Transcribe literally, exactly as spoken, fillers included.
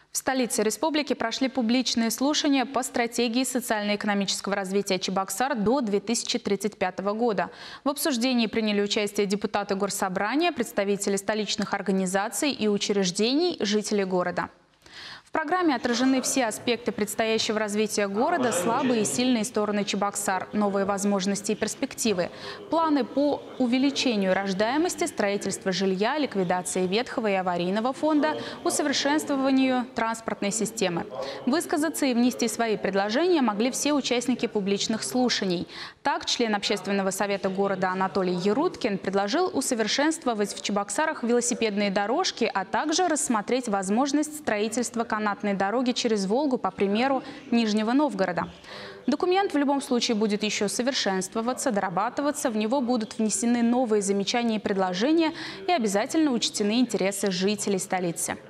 В столице республики прошли публичные слушания по стратегии социально-экономического развития Чебоксар до две тысячи тридцать пятого года. В обсуждении приняли участие депутаты Горсобрания, представители столичных организаций и учреждений, жители города. В программе отражены все аспекты предстоящего развития города, слабые и сильные стороны Чебоксар, новые возможности и перспективы, планы по увеличению рождаемости, строительству жилья, ликвидации ветхого и аварийного фонда, усовершенствованию транспортной системы. Высказаться и внести свои предложения могли все участники публичных слушаний. Так, член общественного совета города Анатолий Яруткин предложил усовершенствовать в Чебоксарах велосипедные дорожки, а также рассмотреть возможность строительства канатной дороги через Волгу, по примеру Нижнего Новгорода. Документ в любом случае будет еще совершенствоваться, дорабатываться, в него будут внесены новые замечания и предложения и обязательно учтены интересы жителей столицы.